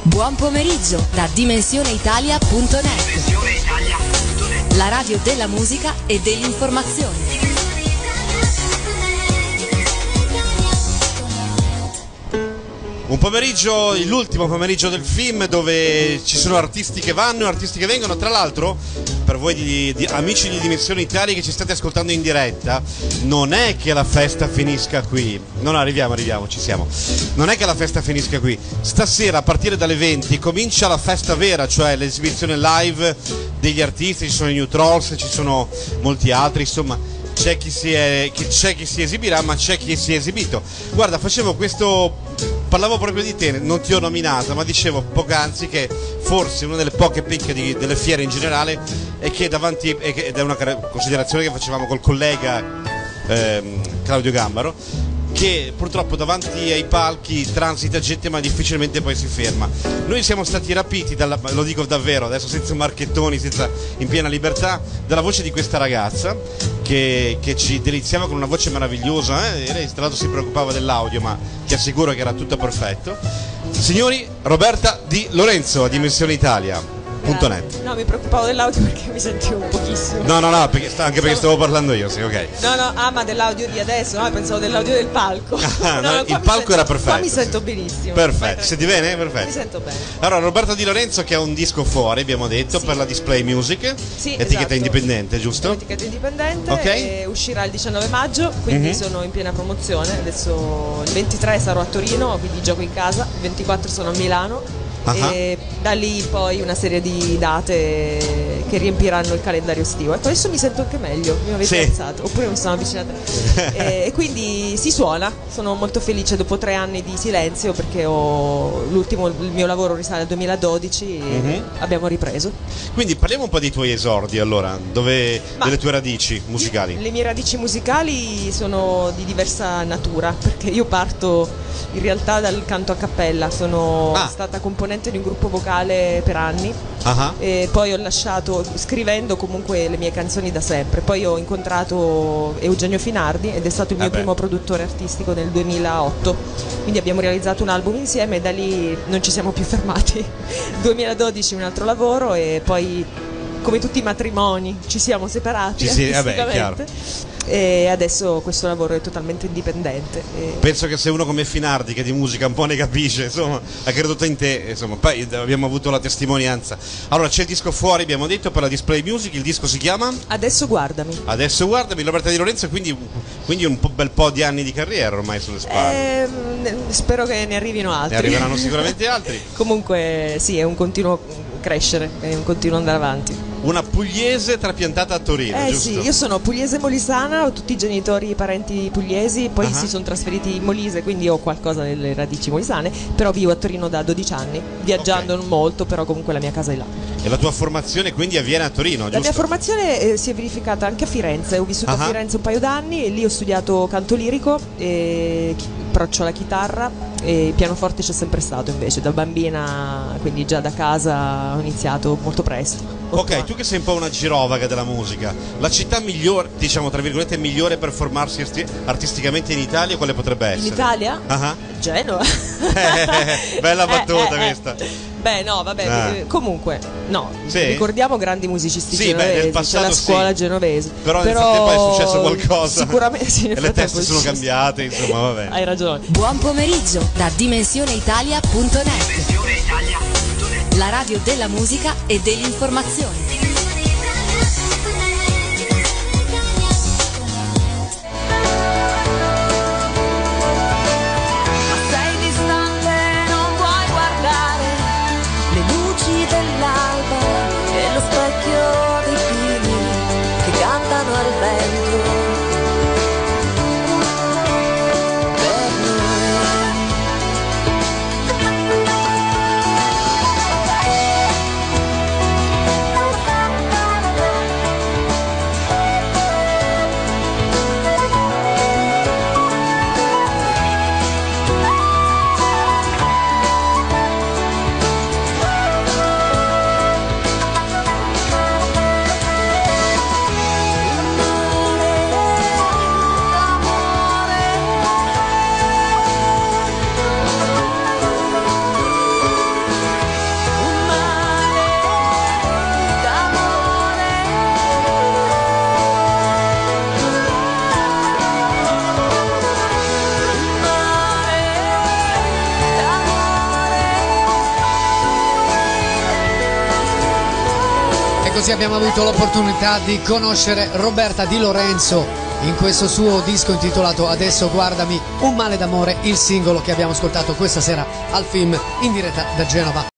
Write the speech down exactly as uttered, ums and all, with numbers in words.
Buon pomeriggio da dimensione italia punto net, la radio della musica e dell'informazione. Un pomeriggio, l'ultimo pomeriggio del film, dove ci sono artisti che vanno e artisti che vengono. Tra l'altro, per voi di, di, amici di Dimensione Italia che ci state ascoltando in diretta, non è che la festa finisca qui. Non arriviamo, arriviamo, ci siamo. Non è che la festa finisca qui. Stasera a partire dalle venti comincia la festa vera, cioè l'esibizione live degli artisti. Ci sono i New Trolls, ci sono molti altri, insomma. C'è chi, si è, c'è chi si esibirà, ma c'è chi si è esibito. Guarda, facevo questo, parlavo proprio di te, non ti ho nominata, ma dicevo poc'anzi che forse una delle poche picche di, delle fiere in generale è che davanti, ed è una considerazione che facevamo col collega ehm, Claudio Gambaro, che purtroppo davanti ai palchi transita gente ma difficilmente poi si ferma. Noi siamo stati rapiti, dalla, lo dico davvero, adesso senza marchettoni, senza, in piena libertà, dalla voce di questa ragazza che, che ci deliziava con una voce meravigliosa, eh? E lei tra l'altro si preoccupava dell'audio, ma ti assicuro che era tutto perfetto. Signori, Roberta Di Lorenzo a Dimensione Italia punto net. No, mi preoccupavo dell'audio perché mi sentivo pochissimo. No, no, no, perché, anche perché stavo parlando io, sì, ok. No, no, ah, ma dell'audio di adesso, no, pensavo dell'audio del palco. Ah, no, no, no, il palco sento, era perfetto. Qua mi sento sì. benissimo. Perfetto, senti bene? Perfetto. Mi sento bene. Allora, Roberta Di Lorenzo che ha un disco fuori, abbiamo detto, sì, per la Display Music, sì, etichetta esatto. indipendente, giusto? Etichetta indipendente, okay. E uscirà il diciannove maggio, quindi mm-hmm. sono in piena promozione. Adesso il ventitré sarò a Torino, quindi gioco in casa, il ventiquattro sono a Milano. Uh-huh. E da lì poi una serie di date che riempiranno il calendario estivo. Ecco, adesso mi sento anche meglio, mi avete sì. alzato, oppure mi sono avvicinata. e, e quindi si suona, sono molto felice dopo tre anni di silenzio perché ho, l'ultimo, il mio lavoro risale al duemiladodici e uh-huh. abbiamo ripreso. Quindi parliamo un po' dei tuoi esordi allora, dove, delle tue radici musicali. Le mie radici musicali sono di diversa natura, perché io parto in realtà dal canto a cappella, sono ah. stata componente di un gruppo vocale per anni uh-huh. e poi ho lasciato scrivendo comunque le mie canzoni da sempre. Poi ho incontrato Eugenio Finardi ed è stato il mio eh primo produttore artistico nel duemilaotto, quindi abbiamo realizzato un album insieme e da lì non ci siamo più fermati. duemiladodici un altro lavoro e poi, come tutti i matrimoni, ci siamo separati ci si, vabbè, chiaro. E adesso questo lavoro è totalmente indipendente e... Penso che se uno come Finardi, che di musica un po' ne capisce, insomma, ha creduto in te, insomma, poi abbiamo avuto la testimonianza. Allora c'è il disco fuori, abbiamo detto, per la Display Music, il disco si chiama? Adesso guardami. Adesso guardami, Roberta Di Lorenzo, quindi, quindi un po', bel po' di anni di carriera ormai sulle spalle. Eh, spero che ne arrivino altri. Ne arriveranno sicuramente altri. Comunque sì, è un continuo crescere, è un continuo andare avanti. Una pugliese trapiantata a Torino, eh giusto? Sì, io sono pugliese molisana, ho tutti i genitori e parenti pugliesi, poi uh-huh. si sono trasferiti in Molise, quindi ho qualcosa delle radici molisane, però vivo a Torino da dodici anni, viaggiando okay. non molto, però comunque la mia casa è là. E la tua formazione quindi avviene a Torino, giusto? La mia formazione eh, si è verificata anche a Firenze, ho vissuto uh-huh. a Firenze un paio d'anni e lì ho studiato canto lirico, e approccio alla chitarra e il pianoforte c'è sempre stato invece, da bambina, quindi già da casa ho iniziato molto presto. Ok, tu che sei un po' una girovaga della musica, la città migliore, diciamo tra virgolette, migliore per formarsi arti- artisticamente in Italia, quale potrebbe essere? In Italia? Uh-huh. Genova. Bella battuta eh, eh, questa. Eh. Beh no, vabbè, ah. eh, comunque, no, sì? ricordiamo grandi musicisti sì, genovesi, beh, nel passato, c'è la scuola sì. genovese. Però, però nel frattempo è successo qualcosa. Sicuramente sì, nel e le teste sono cambiate, insomma, vabbè. Hai ragione. Buon pomeriggio da dimensione italia punto net, la radio della musica e dell'informazione. così abbiamo avuto l'opportunità di conoscere Roberta Di Lorenzo in questo suo disco intitolato Adesso guardami, un male d'amore, il singolo che abbiamo ascoltato questa sera al film in diretta da Genova.